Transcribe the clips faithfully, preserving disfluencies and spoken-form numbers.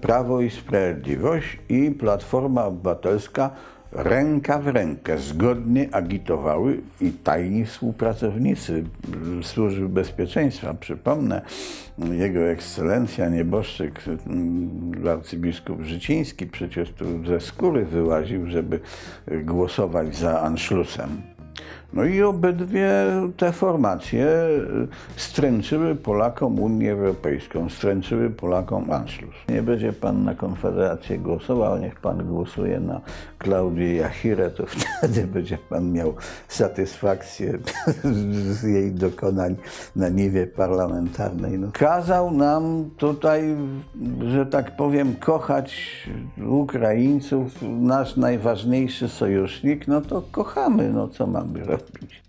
Prawo i Sprawiedliwość i Platforma Obywatelska ręka w rękę zgodnie agitowały i tajni współpracownicy Służby Bezpieczeństwa. Przypomnę, jego ekscelencja nieboszczyk arcybiskup Życiński przecież tu ze skóry wyłaził, żeby głosować za Anschlussem. No i obydwie te formacje stręczyły Polakom Unię Europejską, stręczyły Polakom Anschluss. Nie będzie pan na Konfederację głosował, niech pan głosuje na Klaudię Jachirę, to wtedy będzie pan miał satysfakcję z jej dokonań na niwie parlamentarnej. No. Kazał nam tutaj, że tak powiem, kochać Ukraińców, nasz najważniejszy sojusznik, no to kochamy, no co mamy robić?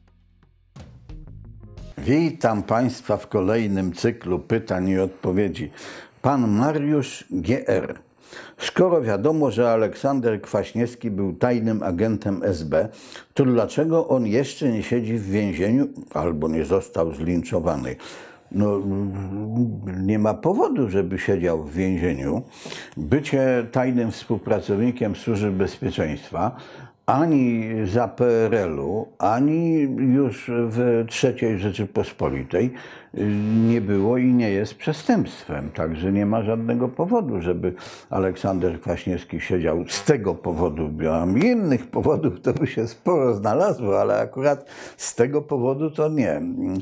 Witam Państwa w kolejnym cyklu pytań i odpowiedzi. Pan Mariusz G R Skoro wiadomo, że Aleksander Kwaśniewski był tajnym agentem S B, to dlaczego on jeszcze nie siedzi w więzieniu albo nie został zlinczowany? No, nie ma powodu, żeby siedział w więzieniu. Bycie tajnym współpracownikiem Służby Bezpieczeństwa ani za P R L-u, ani już w trzeciej Rzeczypospolitej nie było i nie jest przestępstwem. Także nie ma żadnego powodu, żeby Aleksander Kwaśniewski siedział z tego powodu. Miałem innych powodów, to by się sporo znalazło, ale akurat z tego powodu to nie.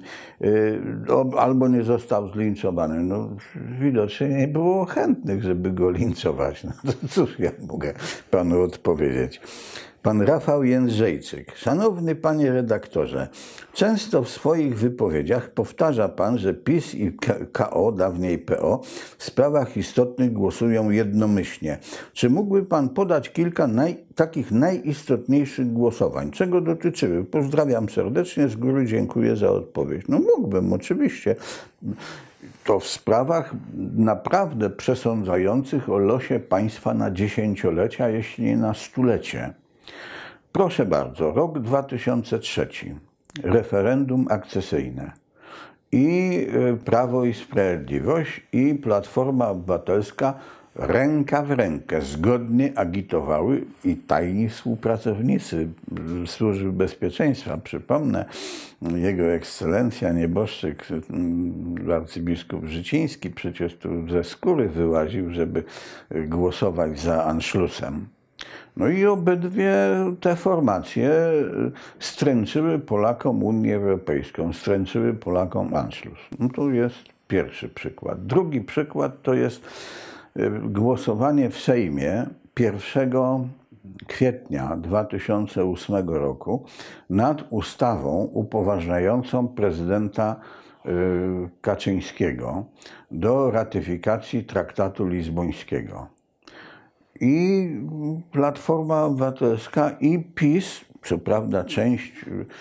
Albo nie został zlinczowany. No, widocznie nie było chętnych, żeby go linczować. No to cóż ja mogę panu odpowiedzieć. Pan Rafał Jędrzejczyk. Szanowny panie redaktorze, często w swoich wypowiedziach powtarza pan, że PiS i K O, dawniej P O, w sprawach istotnych głosują jednomyślnie. Czy mógłby pan podać kilka naj, takich najistotniejszych głosowań? Czego dotyczyły? Pozdrawiam serdecznie, z góry dziękuję za odpowiedź. No mógłbym, oczywiście. To w sprawach naprawdę przesądzających o losie państwa na dziesięciolecia, jeśli nie na stulecie. Proszę bardzo, rok dwa tysiące trzeci, referendum akcesyjne i Prawo i Sprawiedliwość i Platforma Obywatelska ręka w rękę zgodnie agitowały i tajni współpracownicy Służby Bezpieczeństwa. Przypomnę, jego ekscelencja nieboszczyk arcybiskup Życiński przecież tu ze skóry wyłaził, żeby głosować za Anschlussem. No i obydwie te formacje stręczyły Polakom Unię Europejską, stręczyły Polakom Anschluss. No to jest pierwszy przykład. Drugi przykład to jest głosowanie w Sejmie pierwszego kwietnia dwa tysiące ósmego roku nad ustawą upoważniającą prezydenta Kaczyńskiego do ratyfikacji traktatu lizbońskiego. I Platforma Obywatelska i PiS, co prawda część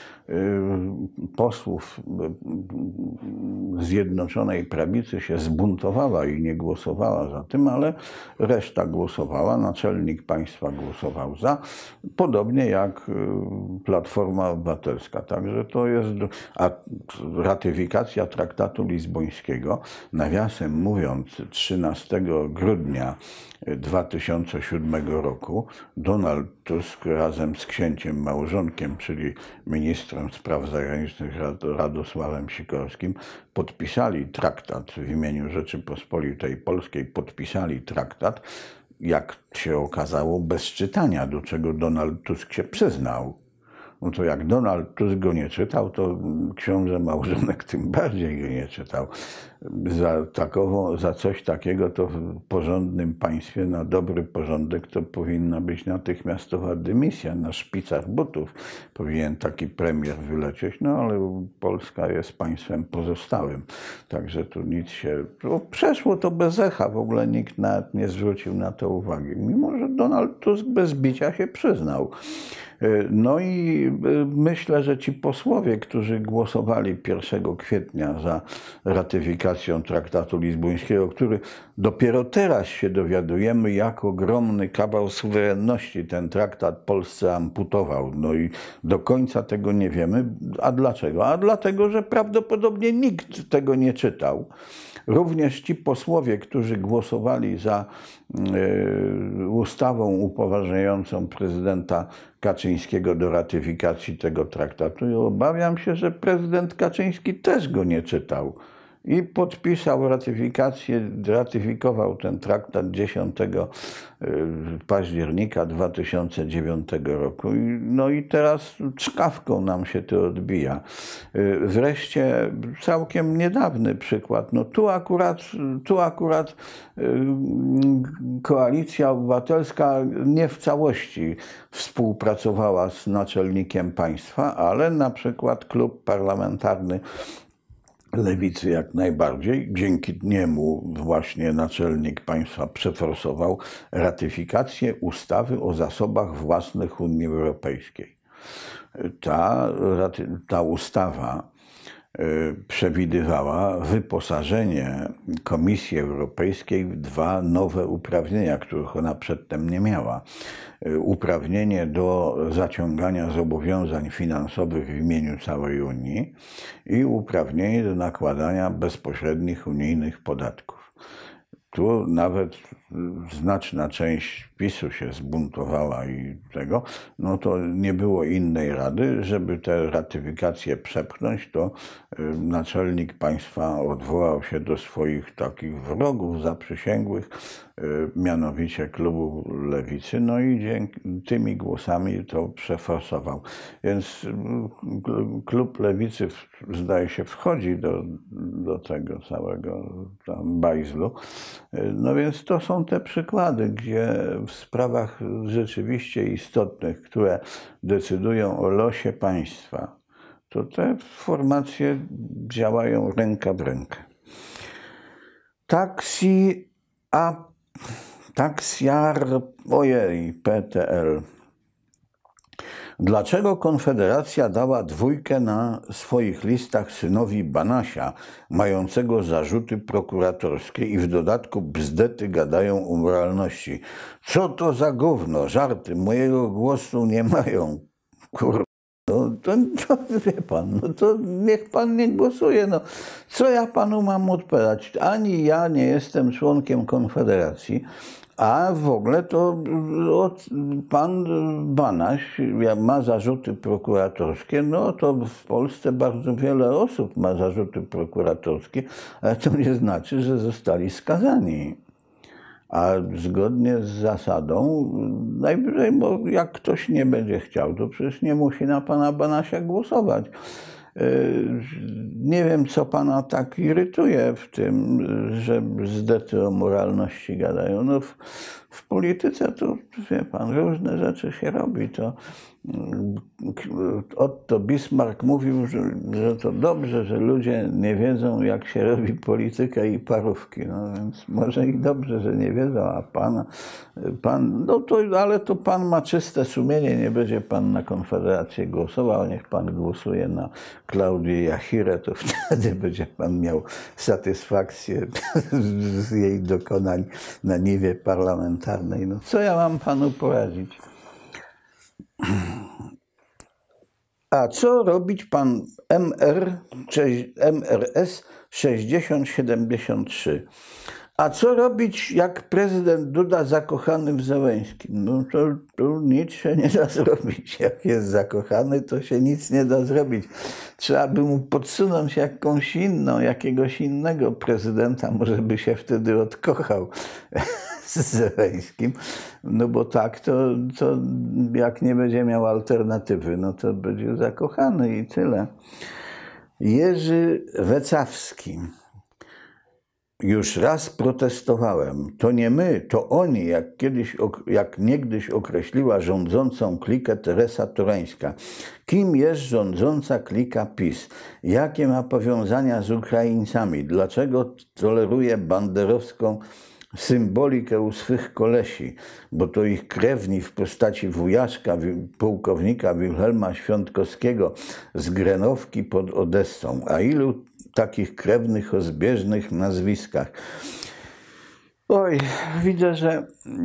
posłów Zjednoczonej Prawicy się zbuntowała i nie głosowała za tym, ale reszta głosowała, naczelnik państwa głosował za, podobnie jak Platforma Obywatelska. Także to jest, a ratyfikacja traktatu lizbońskiego, nawiasem mówiąc, trzynastego grudnia dwa tysiące siódmego roku Donald Tusk razem z księciem małżonkiem, czyli ministrem spraw zagranicznych Radosławem Sikorskim, podpisali traktat w imieniu Rzeczypospolitej Polskiej, podpisali traktat, jak się okazało, bez czytania, do czego Donald Tusk się przyznał. No to jak Donald Tusk go nie czytał, to książę małżonek tym bardziej go nie czytał. Za, takową, za coś takiego to w porządnym państwie, na dobry porządek, to powinna być natychmiastowa dymisja na szpicach butów. Powinien taki premier wylecieć, no ale Polska jest państwem pozostałym. Także tu nic się... No, przeszło to bez echa, w ogóle nikt nawet nie zwrócił na to uwagi. Mimo że Donald Tusk bez bicia się przyznał. No i myślę, że ci posłowie, którzy głosowali pierwszego kwietnia za ratyfikacją traktatu lizbońskiego, który dopiero teraz się dowiadujemy, jak ogromny kawał suwerenności ten traktat Polsce amputował. No i do końca tego nie wiemy. A dlaczego? A dlatego, że prawdopodobnie nikt tego nie czytał. Również ci posłowie, którzy głosowali za y, ustawą upoważniającą prezydenta Kaczyńskiego do ratyfikacji tego traktatu, i obawiam się, że prezydent Kaczyński też go nie czytał. I podpisał ratyfikację, ratyfikował ten traktat dziesiątego października dwa tysiące dziewiątego roku. No i teraz czkawką nam się to odbija. Wreszcie całkiem niedawny przykład. No tu akurat, tu akurat Koalicja Obywatelska nie w całości współpracowała z naczelnikiem państwa, ale na przykład klub parlamentarny Lewicy jak najbardziej. Dzięki niemu właśnie naczelnik państwa przeforsował ratyfikację ustawy o zasobach własnych Unii Europejskiej. Ta, ta ustawa przewidywała wyposażenie Komisji Europejskiej w dwa nowe uprawnienia, których ona przedtem nie miała. Uprawnienie do zaciągania zobowiązań finansowych w imieniu całej Unii i uprawnienie do nakładania bezpośrednich unijnych podatków. Tu nawet znaczna część PiSu się zbuntowała i tego, no to nie było innej rady, żeby tę ratyfikację przepchnąć, to naczelnik państwa odwołał się do swoich takich wrogów zaprzysięgłych, mianowicie klubu Lewicy, no i dzięki tymi głosami to przeforsował. Więc klub Lewicy, zdaje się, wchodzi do, do tego całego tam bajzlu. No więc to są te przykłady, gdzie w sprawach rzeczywiście istotnych, które decydują o losie państwa, to te formacje działają ręka w rękę. Taksi, a taksiar, ojej, P T L. Dlaczego Konfederacja dała dwójkę na swoich listach synowi Banasia, mającego zarzuty prokuratorskie i w dodatku bzdety gadają o moralności? Co to za gówno? Żarty mojego głosu nie mają. Kurwa. No to, to wie pan, no to niech pan nie głosuje. No, co ja panu mam odpowiadać? Ani ja nie jestem członkiem Konfederacji, a w ogóle to pan Banaś ma zarzuty prokuratorskie, no to w Polsce bardzo wiele osób ma zarzuty prokuratorskie, ale to nie znaczy, że zostali skazani. A zgodnie z zasadą, najwyżej, bo jak ktoś nie będzie chciał, to przecież nie musi na pana Banasia głosować. Nie wiem, co pana tak irytuje w tym, że bzdety o moralności gadają. No w, w polityce to, wie pan, różne rzeczy się robi. To Otto Bismarck mówił, że, że to dobrze, że ludzie nie wiedzą, jak się robi politykę i parówki. No więc może i dobrze, że nie wiedzą, a pan, pan no to, ale to pan ma czyste sumienie, nie będzie pan na Konfederację głosował, niech pan głosuje na Klaudię Jachirę, to wtedy będzie pan miał satysfakcję z jej dokonań na niwie parlamentarnej. No co ja mam panu poradzić? A co robić pan M R, M R S sześćdziesiąt siedemdziesiąt trzy? A co robić, jak prezydent Duda zakochany w Zełenśkim? No to, to nic się nie da zrobić. Jak jest zakochany, to się nic nie da zrobić. Trzeba by mu podsunąć jakąś inną, jakiegoś innego prezydenta, może by się wtedy odkochał z Zełenśkim. No bo tak, to, to jak nie będzie miał alternatywy, no to będzie zakochany i tyle. Jerzy Wecawski. Już raz protestowałem. To nie my, to oni, jak, kiedyś, jak niegdyś określiła rządzącą klikę Teresa Torańska. Kim jest rządząca klika PiS? Jakie ma powiązania z Ukraińcami? Dlaczego toleruje banderowską symbolikę u swych kolesi? Bo to ich krewni w postaci wujaszka, pułkownika Wilhelma Świątkowskiego z Grenowki pod Odessą. A ilu takich krewnych o zbieżnych nazwiskach? Oj, widzę, że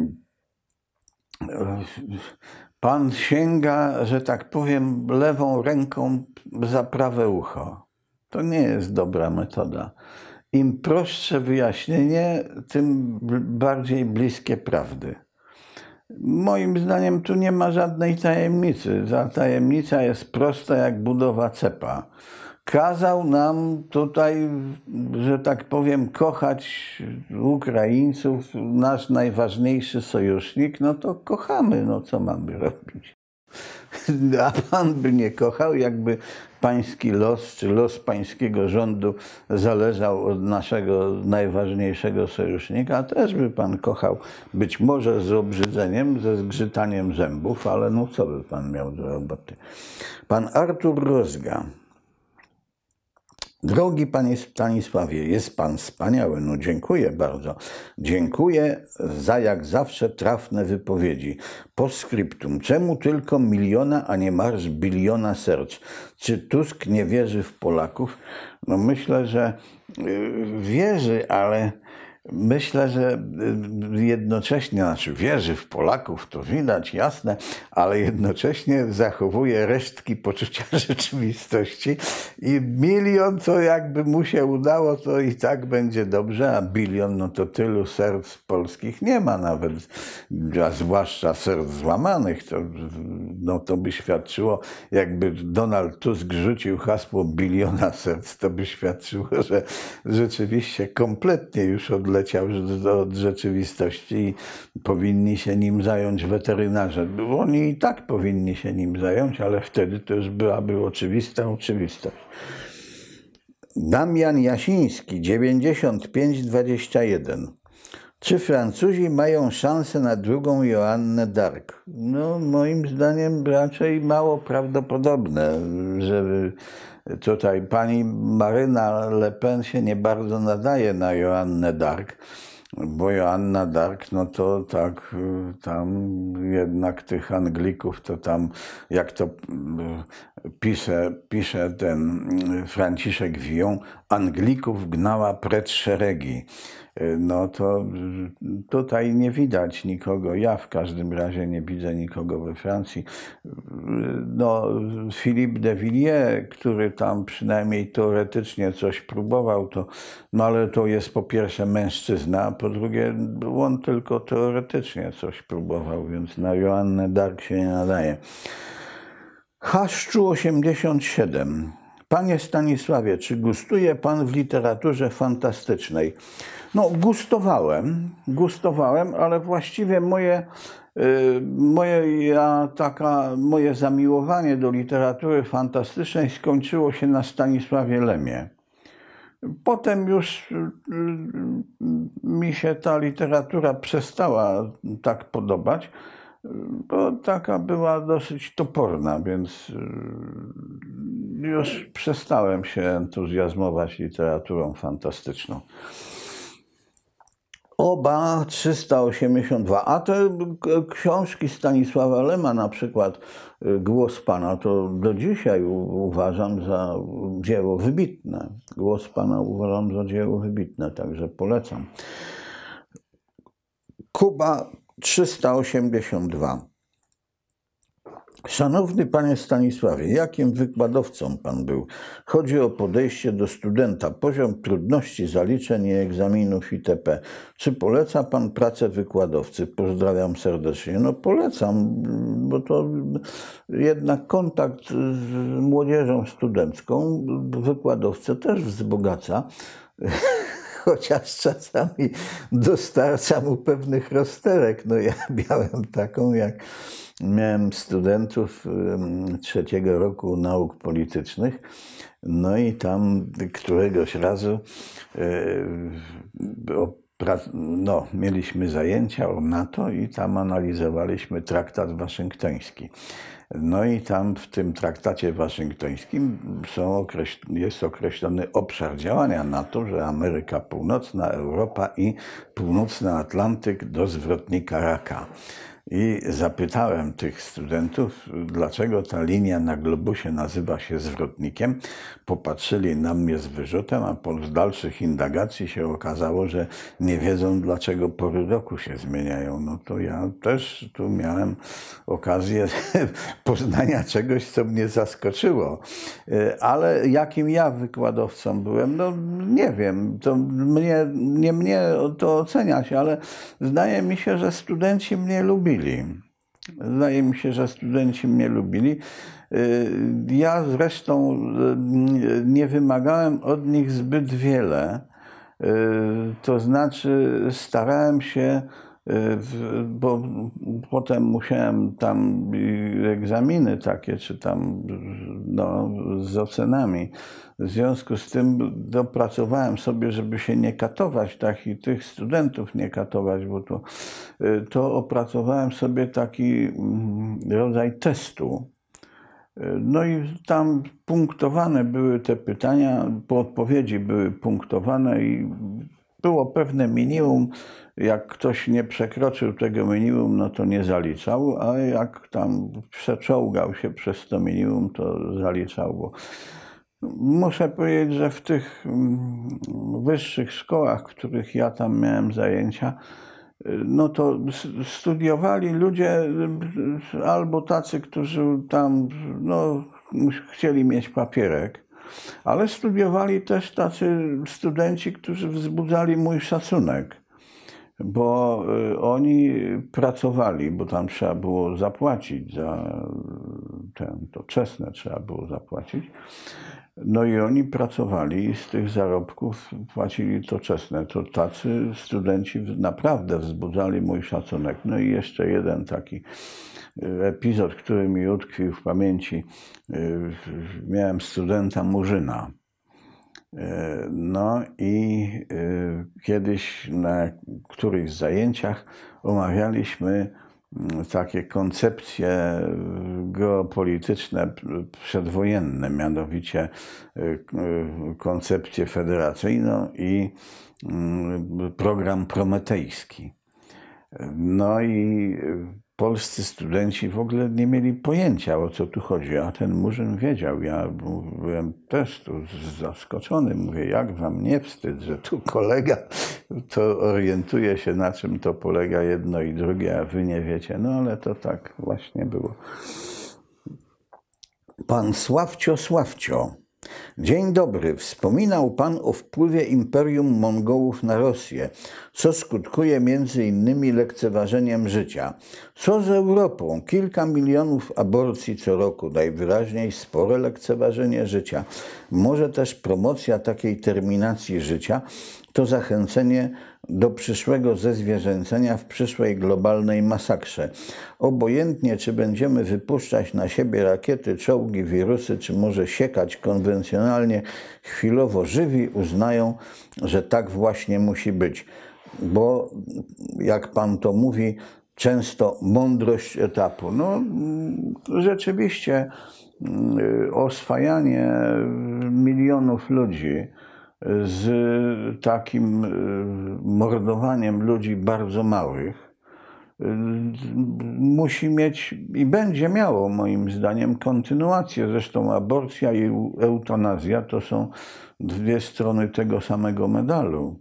pan sięga, że tak powiem, lewą ręką za prawe ucho. To nie jest dobra metoda. im prostsze wyjaśnienie, tym bardziej bliskie prawdy. Moim zdaniem tu nie ma żadnej tajemnicy. Ta tajemnica jest prosta jak budowa cepa. Kazał nam tutaj, że tak powiem, kochać Ukraińców, nasz najważniejszy sojusznik, no to kochamy, no co mamy robić? A pan by nie kochał, jakby pański los, czy los pańskiego rządu zależał od naszego najważniejszego sojusznika, też by pan kochał, być może z obrzydzeniem, ze zgrzytaniem zębów, ale no co by pan miał do roboty? Pan Artur Rozga. Drogi panie Stanisławie, jest pan wspaniały, no dziękuję bardzo. Dziękuję za jak zawsze trafne wypowiedzi. Postscriptum, czemu tylko miliona, a nie marsz biliona serc? Czy Tusk nie wierzy w Polaków? No myślę, że wierzy, ale myślę, że jednocześnie, znaczy wierzy w Polaków, to widać, jasne, ale jednocześnie zachowuje resztki poczucia rzeczywistości i milion, to jakby mu się udało, to i tak będzie dobrze, a bilion, no to tylu serc polskich nie ma nawet, a zwłaszcza serc złamanych, to, no to by świadczyło, jakby Donald Tusk rzucił hasło biliona serc, to by świadczyło, że rzeczywiście kompletnie już odleciał leciał od rzeczywistości i powinni się nim zająć weterynarze. Oni i tak powinni się nim zająć, ale wtedy to już byłaby oczywista oczywistość. Damian Jasiński, dziewięćdziesiąt pięć dwadzieścia jeden. Czy Francuzi mają szansę na drugą Joannę d'Arc? No, moim zdaniem raczej mało prawdopodobne, żeby tutaj pani Maryna Le Pen się nie bardzo nadaje na Joannę d'Arc, bo Joanna d'Arc, no to tak, tam jednak tych Anglików, to tam, jak to pisze, pisze ten Franciszek Villon, Anglików gnała precz szeregi. No to tutaj nie widać nikogo, ja w każdym razie nie widzę nikogo we Francji. No, Philippe de Villiers, który tam przynajmniej teoretycznie coś próbował, to, no ale to jest po pierwsze mężczyzna, a po drugie on tylko teoretycznie coś próbował, więc na Joannę d'Arc się nie nadaje. Haszczu osiemdziesiąt siedem. Panie Stanisławie, czy gustuje pan w literaturze fantastycznej? No, gustowałem, gustowałem, ale właściwie moje, moje, ja, taka, moje zamiłowanie do literatury fantastycznej skończyło się na Stanisławie Lemie. Potem już mi się ta literatura przestała tak podobać, bo taka była dosyć toporna, więc już przestałem się entuzjazmować literaturą fantastyczną. Oba trzysta osiemdziesiąt dwa, a te książki Stanisława Lema, na przykład Głos Pana, to do dzisiaj uważam za dzieło wybitne. Głos Pana uważam za dzieło wybitne, także polecam. Kuba trzysta osiemdziesiąt dwa. Szanowny panie Stanisławie, jakim wykładowcą pan był? Chodzi o podejście do studenta, poziom trudności zaliczeń i egzaminów itp. Czy poleca pan pracę wykładowcy? Pozdrawiam serdecznie. No polecam, bo to jednak kontakt z młodzieżą studencką wykładowcę też wzbogaca. Chociaż czasami dostarcza mu pewnych rozterek. No ja miałem taką, jak miałem studentów trzeciego roku nauk politycznych, no i tam któregoś razu no, mieliśmy zajęcia o NATO i tam analizowaliśmy traktat waszyngtoński. No i tam w tym traktacie waszyngtońskim są określ jest określony obszar działania NATO, że Ameryka Północna, Europa i Północny Atlantyk do zwrotnika raka. I zapytałem tych studentów, dlaczego ta linia na globusie nazywa się zwrotnikiem. Popatrzyli na mnie z wyrzutem, a po dalszych indagacji się okazało, że nie wiedzą, dlaczego pory roku się zmieniają. No to ja też tu miałem okazję poznania czegoś, co mnie zaskoczyło. Ale jakim ja wykładowcą byłem, no nie wiem, to mnie, nie mnie to oceniać, ale zdaje mi się, że studenci mnie lubili. Zdaje mi się, że studenci mnie lubili. Ja zresztą nie wymagałem od nich zbyt wiele. To znaczy starałem się, bo potem musiałem tam egzaminy takie, czy tam no, z ocenami. W związku z tym dopracowałem sobie, żeby się nie katować, tak, i tych studentów nie katować, bo to, to opracowałem sobie taki rodzaj testu. No i tam punktowane były te pytania, po odpowiedzi były punktowane i było pewne minimum. Jak ktoś nie przekroczył tego minimum, no to nie zaliczał, a jak tam przeczołgał się przez to minimum, to zaliczał. Bo muszę powiedzieć, że w tych wyższych szkołach, w których ja tam miałem zajęcia, no to studiowali ludzie albo tacy, którzy tam no, chcieli mieć papierek, ale studiowali też tacy studenci, którzy wzbudzali mój szacunek, bo oni pracowali, bo tam trzeba było zapłacić za ten, to czesne trzeba było zapłacić. No i oni pracowali i z tych zarobków płacili to czesne. To tacy studenci naprawdę wzbudzali mój szacunek. No i jeszcze jeden taki epizod, który mi utkwił w pamięci. Miałem studenta Murzyna. No i kiedyś na którychś zajęciach omawialiśmy takie koncepcje geopolityczne przedwojenne, mianowicie koncepcję federacyjną i program prometejski. No i polscy studenci w ogóle nie mieli pojęcia, o co tu chodzi, a ten Murzyn wiedział. Ja byłem też tu zaskoczony. Mówię, jak wam nie wstyd, że tu kolega to orientuje się, na czym to polega jedno i drugie, a wy nie wiecie. No ale to tak właśnie było. Pan Sławcio Sławcio. Dzień dobry. Wspominał Pan o wpływie Imperium Mongołów na Rosję, co skutkuje między innymi lekceważeniem życia. Co z Europą? Kilka milionów aborcji co roku, najwyraźniej spore lekceważenie życia. Może też promocja takiej terminacji życia to zachęcenie do przyszłego zezwierzęcenia w przyszłej globalnej masakrze. Obojętnie, czy będziemy wypuszczać na siebie rakiety, czołgi, wirusy, czy może siekać konwencjonalnie, chwilowo żywi uznają, że tak właśnie musi być. Bo, jak Pan to mówi, często mądrość etapu. No, rzeczywiście oswajanie milionów ludzi z takim mordowaniem ludzi bardzo małych musi mieć i będzie miało moim zdaniem kontynuację. Zresztą aborcja i eutanazja to są dwie strony tego samego medalu.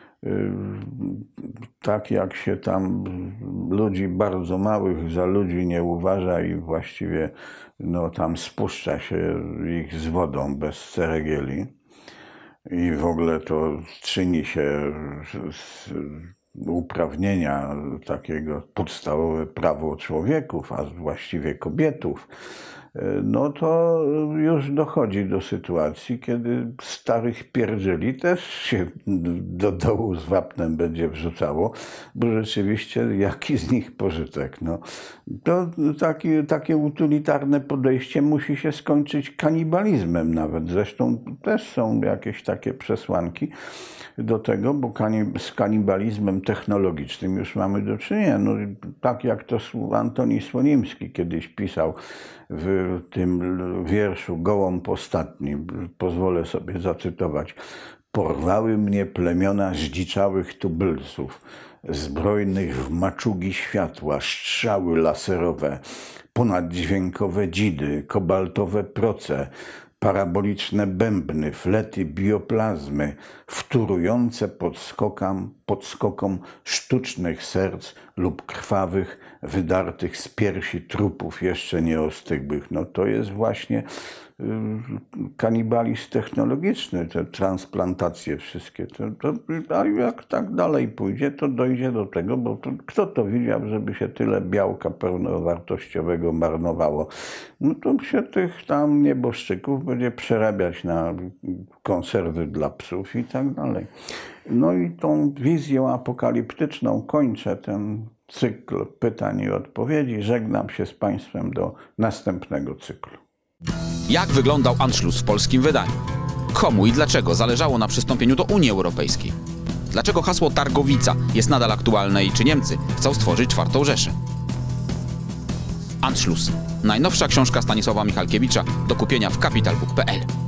Tak jak się tam ludzi bardzo małych za ludzi nie uważa i właściwie no, tam spuszcza się ich z wodą bez ceregieli i w ogóle to czyni się z uprawnienia takiego podstawowe prawo człowieków, a właściwie kobietów, no to już dochodzi do sytuacji, kiedy starych pierdzieli też się do dołu z wapnem będzie wrzucało, bo rzeczywiście jaki z nich pożytek. No, to taki, takie utylitarne podejście musi się skończyć kanibalizmem nawet. Zresztą też są jakieś takie przesłanki do tego, bo z kanibalizmem technologicznym już mamy do czynienia. No, tak jak to Antoni Słonimski kiedyś pisał w tym wierszu Gołąb ostatni, pozwolę sobie zacytować. Porwały mnie plemiona zdziczałych tubylców. zbrojnych w maczugi światła, strzały laserowe, ponaddźwiękowe dzidy, kobaltowe proce, paraboliczne bębny, flety bioplazmy, wtórujące podskokom, podskokom sztucznych serc lub krwawych, wydartych z piersi trupów jeszcze nieostygłych. No to jest właśnie y, kanibalizm technologiczny, te transplantacje wszystkie. To, to, a jak tak dalej pójdzie, to dojdzie do tego, bo to, kto to widział, żeby się tyle białka pełnowartościowego marnowało? No to się tych tam nieboszczyków będzie przerabiać na konserwy dla psów i tak dalej. No i tą wizją apokaliptyczną kończę ten cykl pytań i odpowiedzi. Żegnam się z Państwem do następnego cyklu. Jak wyglądał Anschluss w polskim wydaniu? Komu i dlaczego zależało na przystąpieniu do Unii Europejskiej? Dlaczego hasło Targowica jest nadal aktualne i czy Niemcy chcą stworzyć czwartą Rzeszę? Anschluss. Najnowsza książka Stanisława Michalkiewicza do kupienia w kapital book kropka p l.